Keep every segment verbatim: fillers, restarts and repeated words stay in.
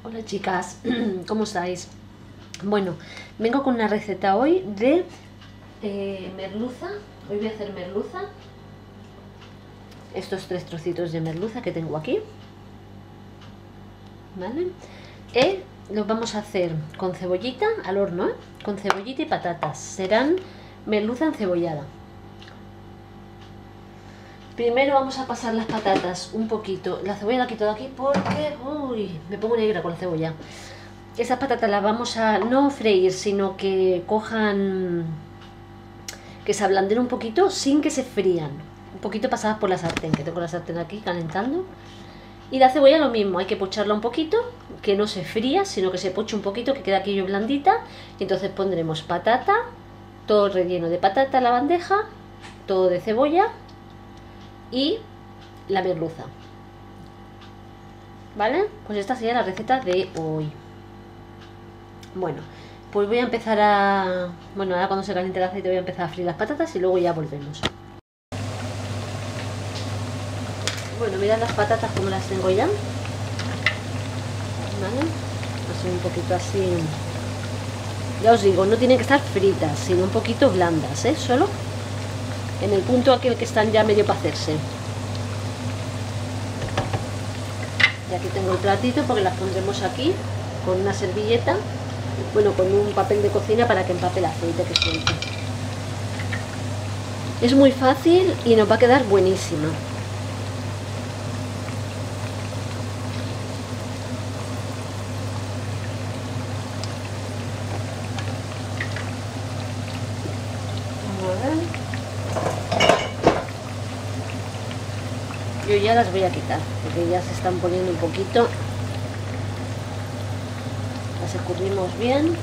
Hola chicas, ¿cómo estáis? Bueno, vengo con una receta hoy de eh, merluza. Hoy voy a hacer merluza. Estos tres trocitos de merluza que tengo aquí, ¿vale? Y los vamos a hacer con cebollita al horno, ¿eh? Con cebollita y patatas. Serán merluza encebollada. Primero vamos a pasar las patatas un poquito. La cebolla la quito de aquí porque uy, me pongo negra con la cebolla. Esas patatas las vamos a no freír, sino que cojan, que se ablanden un poquito sin que se frían. Un poquito pasadas por la sartén, que tengo la sartén aquí calentando. Y la cebolla lo mismo, hay que pocharla un poquito, que no se fría, sino que se poche un poquito, que queda aquello blandita. Y entonces pondremos patata, todo relleno de patata en la bandeja, todo de cebolla y la merluza. ¿Vale? Pues esta sería la receta de hoy. Bueno, pues voy a empezar a... Bueno, ahora cuando se caliente el aceite voy a empezar a freír las patatas y luego ya volvemos. Bueno, mirad las patatas como las tengo ya. ¿Vale? Así un poquito así... Ya os digo, no tienen que estar fritas, sino un poquito blandas, ¿eh? Solo en el punto aquel que están ya medio para hacerse. Y aquí tengo el platito porque las pondremos aquí con una servilleta, bueno, con un papel de cocina para que empape el aceite que suelte. Es muy fácil y nos va a quedar buenísima. Vamos a ver. Yo ya las voy a quitar porque ya se están poniendo un poquito. Las escurrimos bien.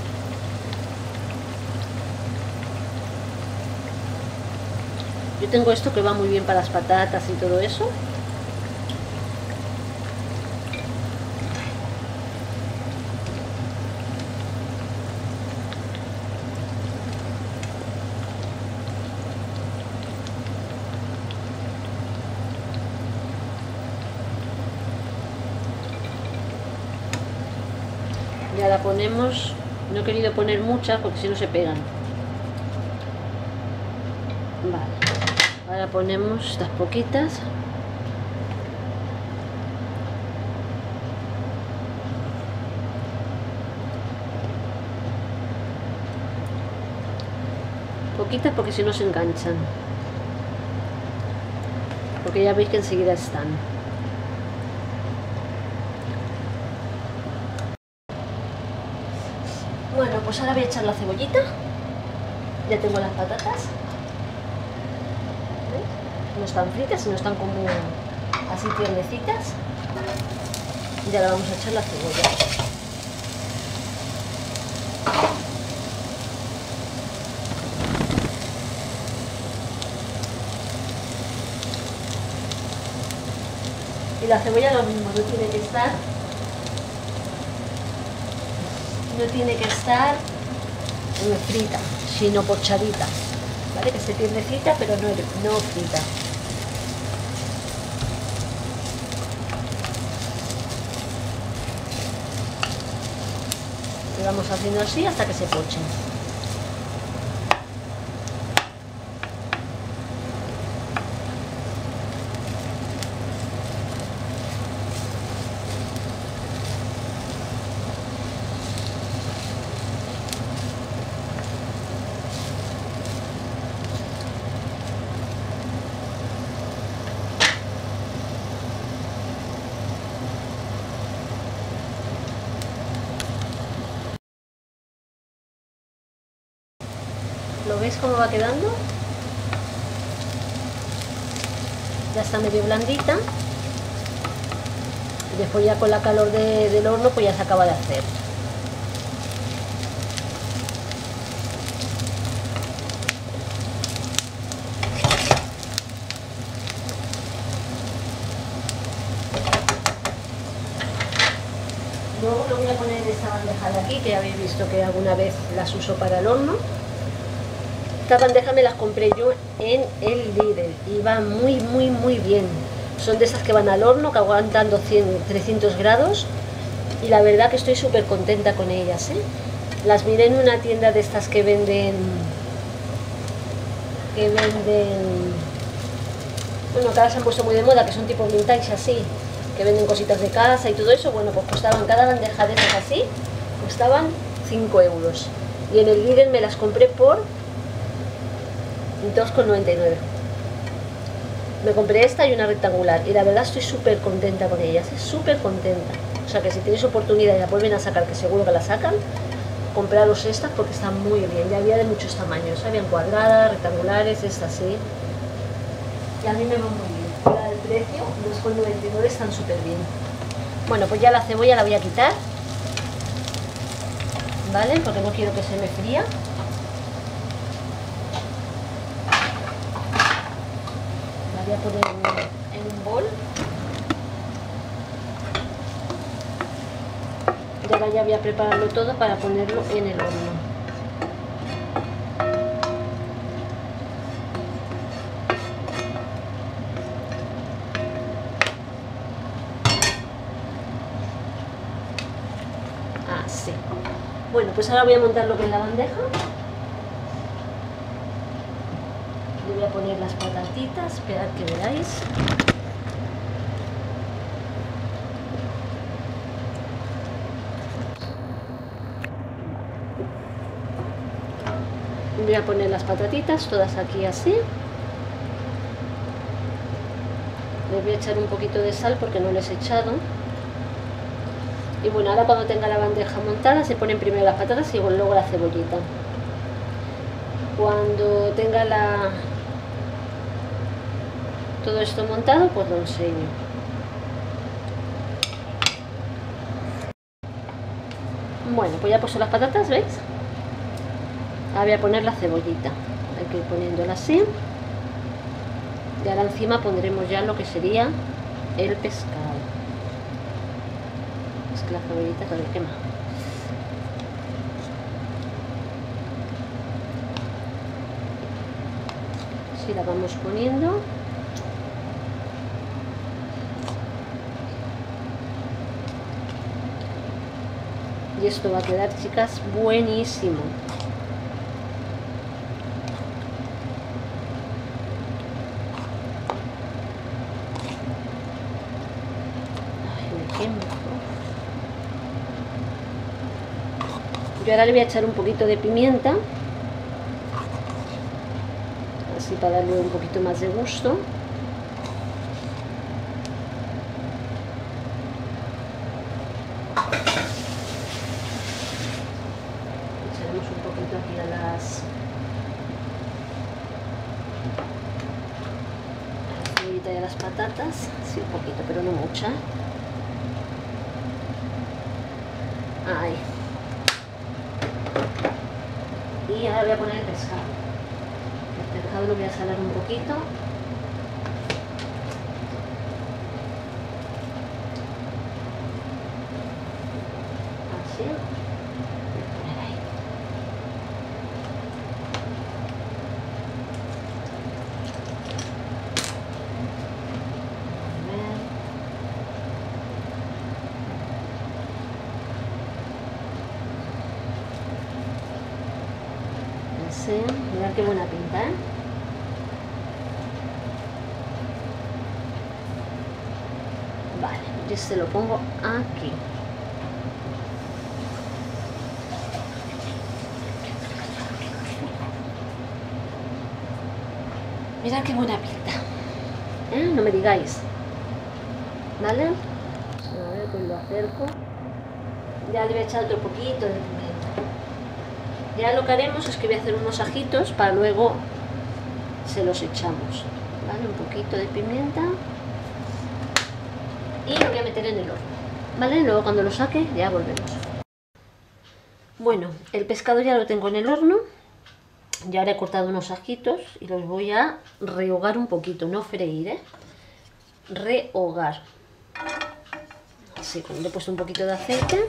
Yo tengo esto que va muy bien para las patatas y todo eso. Ya la ponemos, no he querido poner muchas porque si no se pegan. Vale, ahora ponemos estas poquitas. Poquitas porque si no se enganchan. Porque ya veis que enseguida están. Bueno, pues ahora voy a echar la cebollita. Ya tengo las patatas. ¿Veis? No están fritas, sino están como así tiernecitas. Y ahora vamos a echar la cebolla. Y la cebolla lo mismo, no tiene que estar no tiene que estar frita, sino pochadita, ¿vale? Que se tiernecita, pero no, no frita. Y vamos haciendo así hasta que se pochen. ¿Lo veis cómo va quedando? Ya está medio blandita. Y después ya con la calor de, del horno pues ya se acaba de hacer. Luego lo voy a poner en esta bandeja de aquí, que ya habéis visto que alguna vez las uso para el horno. Estas bandejas me las compré yo en el Lidl y van muy muy muy bien. Son de esas que van al horno, que aguantan doscientos, trescientos grados y la verdad que estoy súper contenta con ellas, ¿eh? Las miré en una tienda de estas que venden, que venden, bueno, que ahora se han puesto muy de moda, que son tipo vintage así, que venden cositas de casa y todo eso. Bueno, pues costaban cada bandeja de esas así, costaban cinco euros. Y en el Lidl me las compré por dos con noventa y nueve. Me compré esta y una rectangular y la verdad estoy súper contenta con ellas, es súper contenta. O sea que si tenéis oportunidad y la vuelven a sacar, que seguro que la sacan, compraros estas porque están muy bien. Ya había de muchos tamaños, habían cuadradas, rectangulares, estas sí. Y a mí me van muy bien. Fuera del precio, dos con noventa y nueve están súper bien. Bueno, pues ya la cebolla la voy a quitar, ¿vale? Porque no quiero que se me fría. La voy a poner en, en un bol. Y ahora ya voy a prepararlo todo para ponerlo en el horno. Así. Bueno, pues ahora voy a montar lo que es la bandeja. Le voy a poner las patatitas, esperad que veáis. Voy a poner las patatitas todas aquí así. Les voy a echar un poquito de sal porque no les he echado. Y bueno, ahora cuando tenga la bandeja montada se ponen primero las patatas y luego la cebollita. Cuando tenga la todo esto montado, pues lo enseño. Bueno, pues ya he puesto las patatas, ¿veis? Ahora voy a poner la cebollita. Hay que ir poniéndola así. Y ahora encima pondremos ya lo que sería el pescado. Es que la cebollita todavía quema. Así la vamos poniendo. Y esto va a quedar, chicas, buenísimo. Yo ahora le voy a echar un poquito de pimienta, así para darle un poquito más de gusto. Echaremos un poquito aquí a las, a la cebollita y a las patatas, sí, un poquito, pero no mucha. Ahí. Y ahora voy a poner el pescado. El pescado lo voy a salar un poquito. Así. Voy a poner ahí. A ver. Así. Mirad qué buena pinta, ¿eh? Vale, yo se lo pongo aquí. Mirad qué buena pinta, ¿eh? No me digáis. ¿Vale? A ver, pues lo acerco. Ya le voy a echar otro poquito de pimienta. Ya lo que haremos es que voy a hacer unos ajitos para luego se los echamos. ¿Vale? Un poquito de pimienta. Y lo voy a meter en el horno. ¿Vale? Luego cuando lo saque ya volvemos. Bueno, el pescado ya lo tengo en el horno. Ya ahora he cortado unos ajitos y los voy a rehogar un poquito, no freír, ¿eh? Rehogar. Así, le he puesto un poquito de aceite.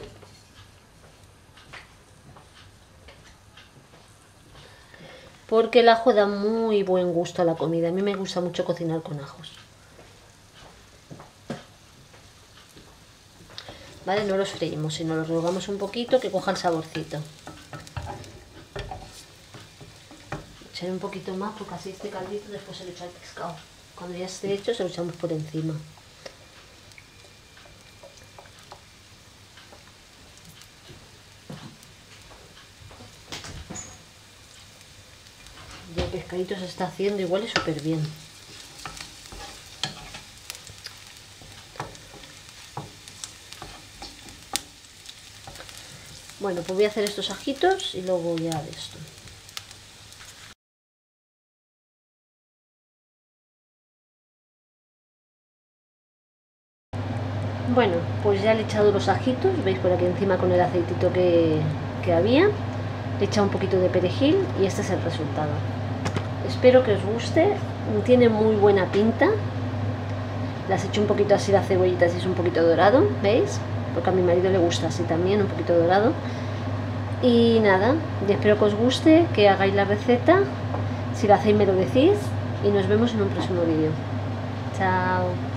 Porque el ajo da muy buen gusto a la comida. A mí me gusta mucho cocinar con ajos. ¿vale? No los freímos, sino los rehogamos un poquito que cojan saborcito. Echaré un poquito más porque así este caldito después se le echa el pescado. Cuando ya esté hecho se lo echamos por encima. Ya el pescadito se está haciendo y huele súper bien. Bueno, pues voy a hacer estos ajitos y luego ya de esto. Bueno, pues ya le he echado los ajitos, veis por aquí encima con el aceitito que, que había. Le he echado un poquito de perejil y este es el resultado. Espero que os guste, tiene muy buena pinta. Las he hecho un poquito así la cebollita, así es un poquito dorado, ¿veis? Porque a mi marido le gusta así también, un poquito dorado. Y nada, y espero que os guste, que hagáis la receta. Si la hacéis me lo decís y nos vemos en un próximo vídeo. Chao.